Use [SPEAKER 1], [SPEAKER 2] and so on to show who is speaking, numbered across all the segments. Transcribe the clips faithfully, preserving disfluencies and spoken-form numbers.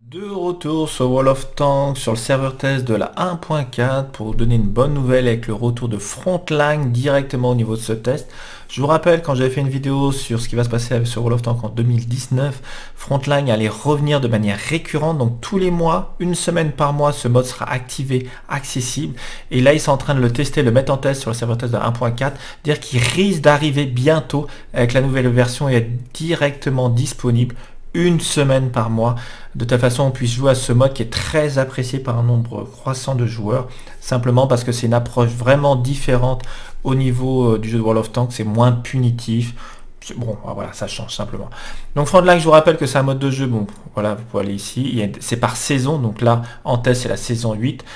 [SPEAKER 1] De retour sur World of Tanks sur le serveur test de la un point quatre pour vous donner une bonne nouvelle avec le retour de Frontline directement au niveau de ce test. Je vous rappelle, quand j'avais fait une vidéo sur ce qui va se passer sur World of Tanks en deux mille dix-neuf, Frontline allait revenir de manière récurrente, donc tous les mois, une semaine par mois, ce mode sera activé, accessible. Et là, ils sont en train de le tester, le mettre en test sur le serveur test de la un point quatre, dire qu'il risque d'arriver bientôt avec la nouvelle version et être directement disponible une semaine par mois, de telle façon on puisse jouer à ce mode qui est très apprécié par un nombre croissant de joueurs, simplement parce que c'est une approche vraiment différente au niveau euh, du jeu de World of Tanks, c'est moins punitif. Bon, voilà, ça change simplement. Donc Frontline, je vous rappelle que c'est un mode de jeu, bon, voilà, vous pouvez aller ici, c'est par saison, donc là, en test, c'est la saison huit.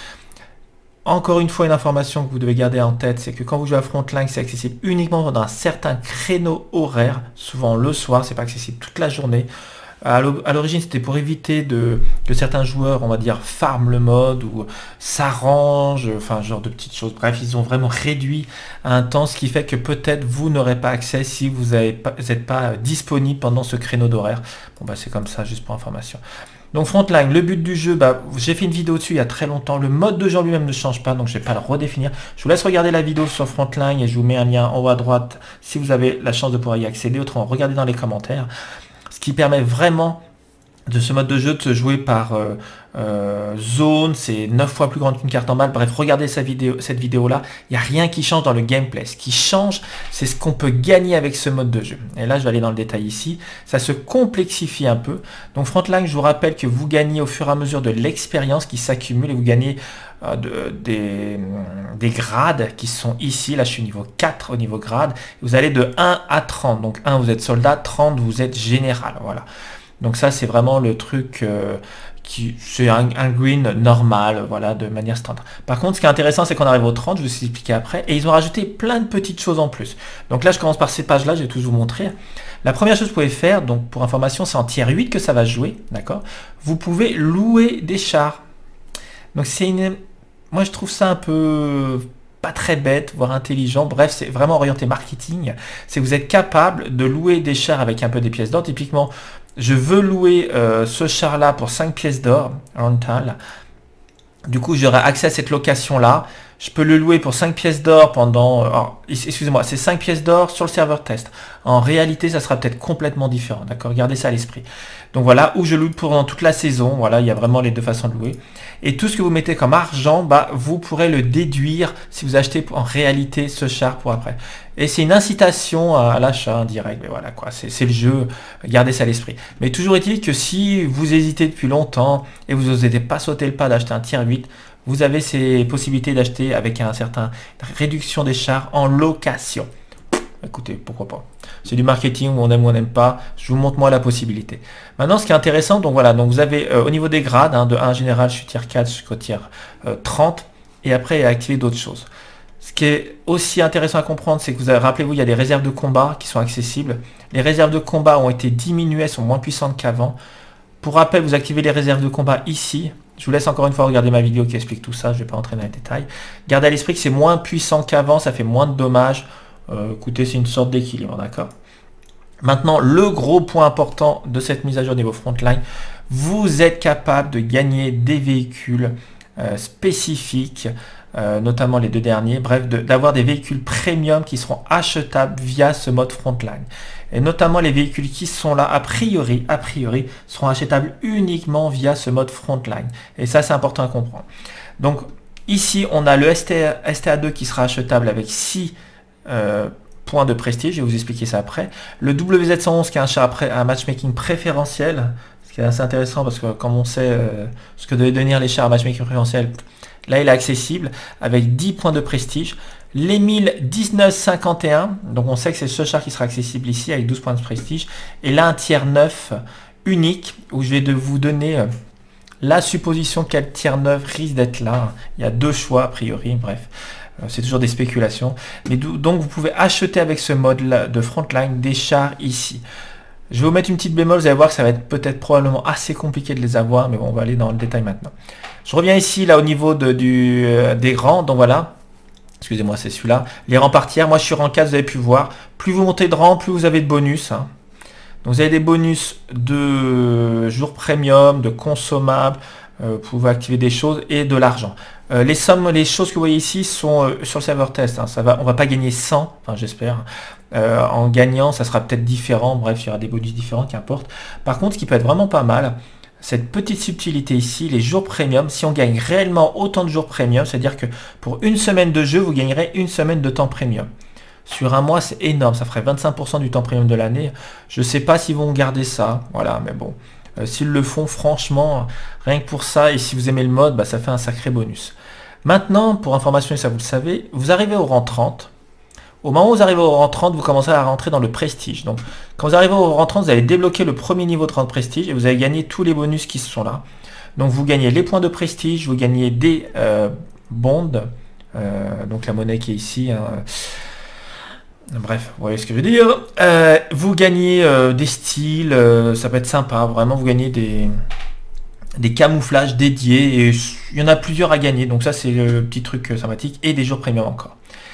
[SPEAKER 1] Encore une fois, une information que vous devez garder en tête, c'est que quand vous jouez à Frontline, c'est accessible uniquement pendant un certain créneau horaire, souvent le soir, c'est pas accessible toute la journée. À l'origine, c'était pour éviter de, que certains joueurs, on va dire, farment le mode ou s'arrangent, enfin, genre de petites choses. Bref, ils ont vraiment réduit un temps, ce qui fait que peut-être vous n'aurez pas accès si vous n'êtes pas disponible pendant ce créneau d'horaire. Bon, bah, c'est comme ça, juste pour information. Donc Frontline, le but du jeu, bah, j'ai fait une vidéo dessus il y a très longtemps. Le mode de jeu lui-même ne change pas, donc je ne vais pas le redéfinir. Je vous laisse regarder la vidéo sur Frontline et je vous mets un lien en haut à droite si vous avez la chance de pouvoir y accéder. Autrement, regardez dans les commentaires. Ce qui permet vraiment de ce mode de jeu de se jouer par euh, euh, zone, c'est neuf fois plus grande qu'une carte en balle. Bref, regardez cette vidéo, cette vidéo là, il n'y a rien qui change dans le gameplay. Ce qui change, c'est ce qu'on peut gagner avec ce mode de jeu. Et là, je vais aller dans le détail ici. Ça se complexifie un peu. Donc Frontline, je vous rappelle que vous gagnez au fur et à mesure de l'expérience qui s'accumule et vous gagnez euh, de, des, des grades qui sont ici. Là, je suis niveau quatre au niveau grade. Vous allez de un à trente. Donc un, vous êtes soldat, trente, vous êtes général. Voilà. Donc ça, c'est vraiment le truc euh, qui c'est un, un green normal, voilà, de manière standard. Par contre, ce qui est intéressant, c'est qu'on arrive au trente, je vais vous expliquer après, et ils ont rajouté plein de petites choses en plus. Donc là, je commence par ces pages-là, je vais tous vous montrer. La première chose que vous pouvez faire, donc pour information, c'est en tier huit que ça va jouer, d'accord? Vous pouvez louer des chars. Donc c'est une... Moi, je trouve ça un peu... pas très bête, voire intelligent, bref, c'est vraiment orienté marketing. C'est que vous êtes capable de louer des chars avec un peu des pièces d'or. Typiquement, je veux louer euh, ce char-là pour cinq pièces d'or, rental. Du coup, j'aurai accès à cette location-là. Je peux le louer pour cinq pièces d'or pendant... Euh, excusez-moi, c'est cinq pièces d'or sur le serveur test. En réalité, ça sera peut-être complètement différent, d'accord? Gardez ça à l'esprit. Donc voilà, où je loue pendant toute la saison. Voilà, il y a vraiment les deux façons de louer. Et tout ce que vous mettez comme argent, bah, vous pourrez le déduire si vous achetez en réalité ce char pour après. Et c'est une incitation à l'achat indirect. Mais voilà quoi, c'est le jeu. Gardez ça à l'esprit. Mais toujours est-il que si vous hésitez depuis longtemps et vous n'osez pas sauter le pas d'acheter un tier huit, vous avez ces possibilités d'acheter avec un certain réduction des chars en location. Écoutez, pourquoi pas. C'est du marketing, où on aime ou on n'aime pas. Je vous montre moi la possibilité. Maintenant, ce qui est intéressant, donc voilà, donc vous avez euh, au niveau des grades, hein, de un général, je suis tier quatre jusqu'au tier euh, trente, et après, il y a activé d'autres choses. Ce qui est aussi intéressant à comprendre, c'est que vous avez, rappelez-vous, il y a des réserves de combat qui sont accessibles. Les réserves de combat ont été diminuées, sont moins puissantes qu'avant. Pour rappel, vous activez les réserves de combat ici. Je vous laisse encore une fois regarder ma vidéo qui explique tout ça, je ne vais pas entrer dans les détails. Gardez à l'esprit que c'est moins puissant qu'avant, ça fait moins de dommages. Euh, écoutez, c'est une sorte d'équilibre, d'accord? Maintenant, le gros point important de cette mise à jour niveau Frontline, vous êtes capable de gagner des véhicules euh, spécifiques, euh, notamment les deux derniers, bref, d'avoir des véhicules premium qui seront achetables via ce mode Frontline. Et notamment les véhicules qui sont là, a priori, a priori, seront achetables uniquement via ce mode Frontline. Et ça, c'est important à comprendre. Donc, ici, on a le S T A deux qui sera achetable avec six Euh, points de prestige, je vais vous expliquer ça après. Le W Z cent onze qui est un char après un matchmaking préférentiel, ce qui est assez intéressant parce que comme on sait euh, ce que devaient devenir les chars à matchmaking préférentiel, là il est accessible avec dix points de prestige. L'Emile dix-neuf cinquante et un, donc on sait que c'est ce char qui sera accessible ici avec douze points de prestige. Et là un tier neuf unique où je vais de vous donner euh, la supposition quel tier neuf risque d'être là. Il y a deux choix a priori, bref. C'est toujours des spéculations. Mais donc vous pouvez acheter avec ce mode là de Frontline des chars ici. Je vais vous mettre une petite bémol, vous allez voir que ça va être peut-être probablement assez compliqué de les avoir, mais bon, on va aller dans le détail maintenant. Je reviens ici là au niveau de, du, euh, des rangs, donc voilà. Excusez-moi, c'est celui-là. Les rangs par tiers, moi je suis rang quatre, vous avez pu voir. Plus vous montez de rang, plus vous avez de bonus. Hein. Donc vous avez des bonus de jours premium, de consommables, euh, vous pouvez activer des choses et de l'argent. Euh, les sommes, les choses que vous voyez ici sont euh, sur le serveur test. Hein, ça va, on va pas gagner cent, enfin j'espère. Euh, en gagnant, ça sera peut-être différent. Bref, il y aura des bonus différents, qu'importe. Par contre, ce qui peut être vraiment pas mal, cette petite subtilité ici, les jours premium, si on gagne réellement autant de jours premium, c'est-à-dire que pour une semaine de jeu, vous gagnerez une semaine de temps premium. Sur un mois, c'est énorme, ça ferait vingt-cinq pour cent du temps premium de l'année. Je ne sais pas s'ils vont garder ça, voilà, mais bon. Euh, s'ils le font, franchement, rien que pour ça, et si vous aimez le mode, bah, ça fait un sacré bonus. Maintenant, pour information, et ça vous le savez, vous arrivez au rang trente. Au moment où vous arrivez au rang trente, vous commencez à rentrer dans le prestige. Donc, quand vous arrivez au rang trente, vous allez débloquer le premier niveau de trente prestige et vous allez gagner tous les bonus qui sont là. Donc, vous gagnez les points de prestige, vous gagnez des euh, bonds, euh, donc la monnaie qui est ici. Hein. Bref, vous voyez ce que je veux dire. Euh, vous gagnez euh, des styles, euh, ça peut être sympa, vraiment, vous gagnez des, des camouflages dédiés et il y en a plusieurs à gagner. Donc, ça, c'est le petit truc sympathique et des jours premium encore.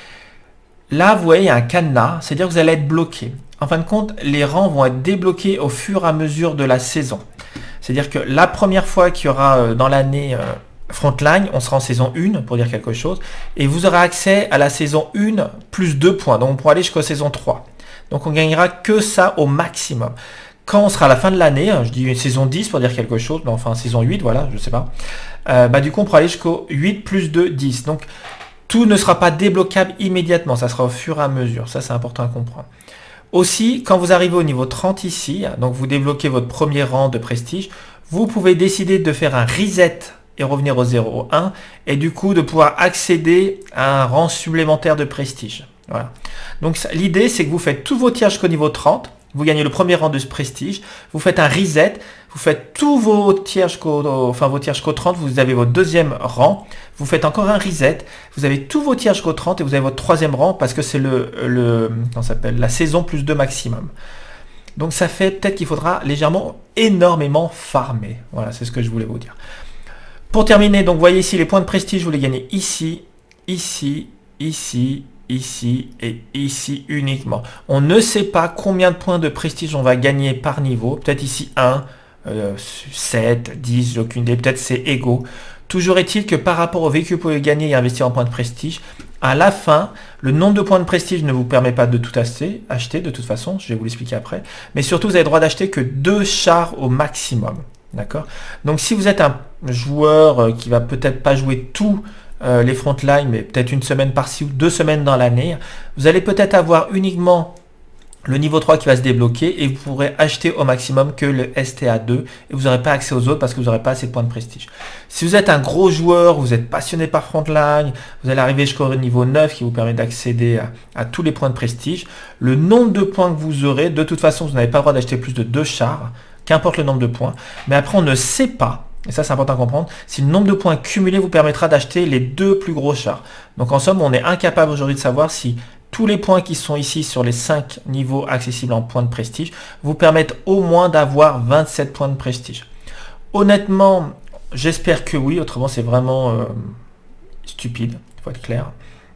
[SPEAKER 1] Là, vous voyez, il y a un cadenas, c'est-à-dire que vous allez être bloqué. En fin de compte, les rangs vont être débloqués au fur et à mesure de la saison. C'est-à-dire que la première fois qu'il y aura dans l'année euh, Frontline, on sera en saison un, pour dire quelque chose, et vous aurez accès à la saison un plus deux points, donc on pourra aller jusqu'à saison trois. Donc on gagnera que ça au maximum. Quand on sera à la fin de l'année, je dis une saison dix pour dire quelque chose, mais enfin saison huit, voilà, je sais pas, euh, bah, du coup on pourra aller jusqu'au huit plus deux, dix. Donc tout ne sera pas débloquable immédiatement, ça sera au fur et à mesure, ça c'est important à comprendre. Aussi, quand vous arrivez au niveau trente ici, donc vous débloquez votre premier rang de prestige, vous pouvez décider de faire un reset et revenir au zéro un, et du coup de pouvoir accéder à un rang supplémentaire de prestige. Voilà. Donc l'idée c'est que vous faites tous vos tiers jusqu'au niveau trente, vous gagnez le premier rang de ce prestige, vous faites un reset, vous faites tous vos tiers jusqu'au enfin, vos tiers jusqu'au trente, vous avez votre deuxième rang, vous faites encore un reset, vous avez tous vos tiers jusqu'au trente et vous avez votre troisième rang parce que c'est le, le comment ça s'appelle, la saison plus deux maximum. Donc ça fait peut-être qu'il faudra légèrement, énormément farmer. Voilà, c'est ce que je voulais vous dire. Pour terminer, donc vous voyez ici les points de prestige, vous les gagnez ici, ici, ici, ici et ici uniquement. On ne sait pas combien de points de prestige on va gagner par niveau. Peut-être ici un, euh, sept, dix, j'ai aucune idée. Peut-être c'est égaux. Toujours est-il que par rapport au véhicule que vous pouvez gagner et investir en points de prestige, à la fin, le nombre de points de prestige ne vous permet pas de tout acheter, acheter de toute façon, je vais vous l'expliquer après. Mais surtout, vous avez le droit d'acheter que deux chars au maximum. D'accord? Donc si vous êtes un joueur qui va peut-être pas jouer tout euh, les frontlines, mais peut-être une semaine par-ci ou deux semaines dans l'année, vous allez peut-être avoir uniquement le niveau trois qui va se débloquer et vous pourrez acheter au maximum que le S T A deux et vous n'aurez pas accès aux autres parce que vous n'aurez pas assez de points de prestige. Si vous êtes un gros joueur, vous êtes passionné par Frontline, vous allez arriver jusqu'au niveau neuf qui vous permet d'accéder à, à tous les points de prestige. Le nombre de points que vous aurez, de toute façon, vous n'avez pas le droit d'acheter plus de deux chars, qu'importe le nombre de points. Mais après, on ne sait pas, et ça c'est important à comprendre, si le nombre de points cumulés vous permettra d'acheter les deux plus gros chars. Donc en somme, on est incapable aujourd'hui de savoir si tous les points qui sont ici sur les cinq niveaux accessibles en points de prestige vous permettent au moins d'avoir vingt-sept points de prestige. Honnêtement, j'espère que oui, autrement c'est vraiment euh, stupide, il faut être clair.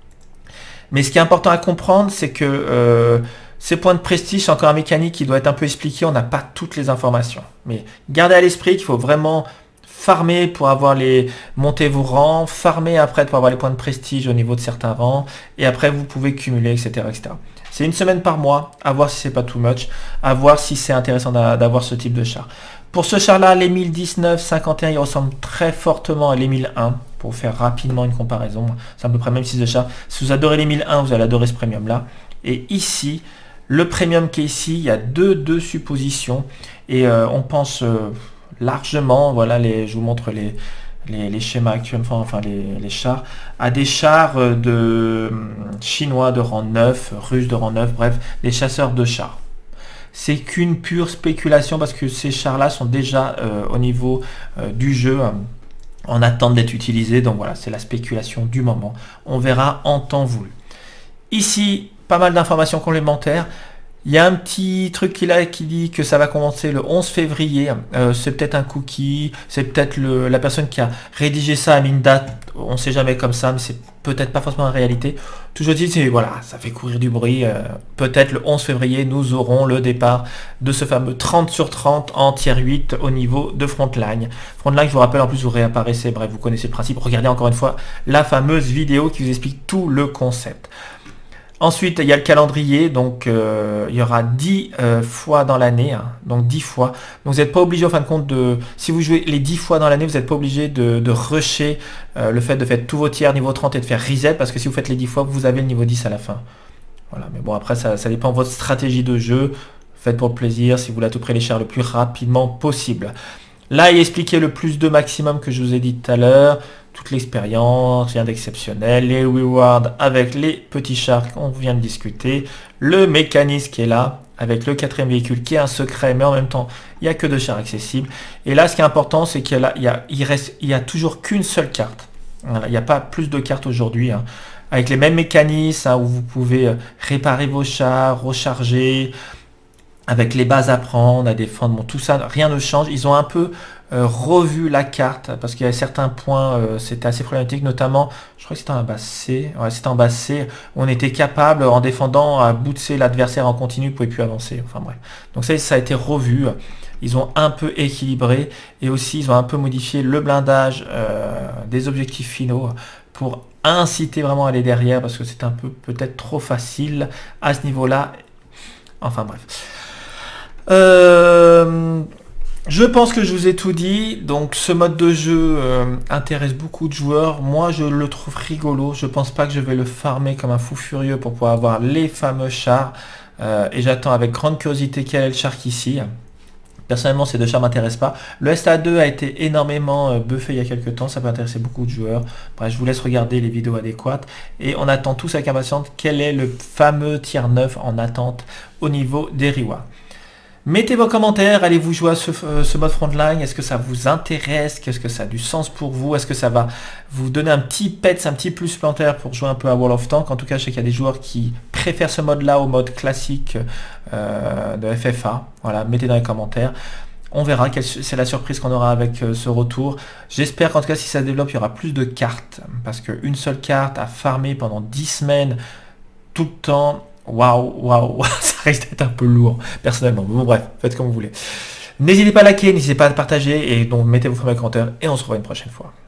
[SPEAKER 1] Mais ce qui est important à comprendre, c'est que euh, ces points de prestige, c'est encore un mécanique qui doit être un peu expliqué, on n'a pas toutes les informations. Mais gardez à l'esprit qu'il faut vraiment farmer pour avoir les monter vos rangs, farmer après pour avoir les points de prestige au niveau de certains rangs, et après vous pouvez cumuler, et cetera et cetera. C'est une semaine par mois, à voir si c'est pas too much, à voir si c'est intéressant d'avoir ce type de char. Pour ce char-là, l'E mille dix-neuf cinquante et un, il ressemble très fortement à l'E mille un, pour faire rapidement une comparaison. C'est à peu près le même style de char. Si vous adorez l'E mille un, vous allez adorer ce premium-là. Et ici, le premium qui est ici, il y a deux, deux suppositions, et euh, on pense... Euh, largement, voilà, les, je vous montre les, les, les schémas actuels, enfin les, les chars, à des chars de chinois de rang neuf, russes de rang neuf, bref, des chasseurs de chars. C'est qu'une pure spéculation parce que ces chars-là sont déjà euh, au niveau euh, du jeu euh, en attente d'être utilisés, donc voilà, c'est la spéculation du moment. On verra en temps voulu. Ici, pas mal d'informations complémentaires. Il y a un petit truc qu'il a qui dit que ça va commencer le onze février. Euh, c'est peut-être un cookie, c'est peut-être le- la personne qui a rédigé ça a mis une date. On sait jamais comme ça, mais c'est peut-être pas forcément la réalité. Toujours dit, c'est voilà, ça fait courir du bruit. Euh, peut-être le onze février, nous aurons le départ de ce fameux trente sur trente en tier huit au niveau de Frontline. Frontline, je vous rappelle, en plus vous réapparaissez, bref, vous connaissez le principe. Regardez encore une fois la fameuse vidéo qui vous explique tout le concept. Ensuite, il y a le calendrier, donc euh, il y aura dix euh, fois dans l'année, hein, donc dix fois. Donc vous n'êtes pas obligé en fin de compte de, si vous jouez les dix fois dans l'année, vous n'êtes pas obligé de, de rusher euh, le fait de faire tous vos tiers niveau trente et de faire reset, parce que si vous faites les dix fois, vous avez le niveau dix à la fin. Voilà, mais bon après ça, ça dépend de votre stratégie de jeu, faites pour le plaisir, si vous voulez à tout prix les chars le plus rapidement possible. Là, il expliquait le plus de maximum que je vous ai dit tout à l'heure, toute l'expérience, rien d'exceptionnel, les rewards avec les petits chars qu'on vient de discuter, le mécanisme qui est là, avec le quatrième véhicule qui est un secret, mais en même temps, il n'y a que deux chars accessibles. Et là, ce qui est important, c'est qu'il y a, il y a, il reste, il y a toujours qu'une seule carte. Voilà, il n'y a pas plus de cartes aujourd'hui, hein, avec les mêmes mécanismes, hein, où vous pouvez réparer vos chars, recharger, avec les bases à prendre, à défendre, bon, tout ça, rien ne change. Ils ont un peu euh, revu la carte, parce qu'il y a certains points, euh, c'était assez problématique, notamment, je crois que c'était en base C, ouais, c'était en base C, où on était capable, en défendant, à bootser l'adversaire en continu, vous ne pouvez plus avancer, enfin bref. Donc ça, ça a été revu, ils ont un peu équilibré, et aussi, ils ont un peu modifié le blindage euh, des objectifs finaux, pour inciter vraiment à aller derrière, parce que c'est un peu peut-être trop facile à ce niveau-là. Enfin bref. Euh, je pense que je vous ai tout dit. Donc ce mode de jeu euh, intéresse beaucoup de joueurs. Moi je le trouve rigolo. Je pense pas que je vais le farmer comme un fou furieux pour pouvoir avoir les fameux chars. Euh, et j'attends avec grande curiosité quel est le char qu'ici. Personnellement ces deux chars m'intéressent pas. Le S A deux a été énormément euh, buffé il y a quelques temps. Ça peut intéresser beaucoup de joueurs. Bref, je vous laisse regarder les vidéos adéquates. Et on attend tous avec impatience quel est le fameux tier neuf en attente au niveau des rewards. Mettez vos commentaires, allez-vous jouer à ce, euh, ce mode Frontline, est-ce que ça vous intéresse, qu'est-ce que ça a du sens pour vous, est-ce que ça va vous donner un petit pet, un petit plus supplémentaire pour jouer un peu à World of Tanks. En tout cas, je sais qu'il y a des joueurs qui préfèrent ce mode-là au mode classique euh, de F F A. Voilà, mettez dans les commentaires. On verra, c'est la surprise qu'on aura avec euh, ce retour. J'espère qu'en tout cas, si ça se développe, il y aura plus de cartes, parce qu'une seule carte à farmer pendant dix semaines, tout le temps, waouh, waouh, ça risque d'être un peu lourd, personnellement. Bon, bref, faites comme vous voulez. N'hésitez pas à liker, n'hésitez pas à partager, et donc mettez vos commentaires, et on se revoit une prochaine fois.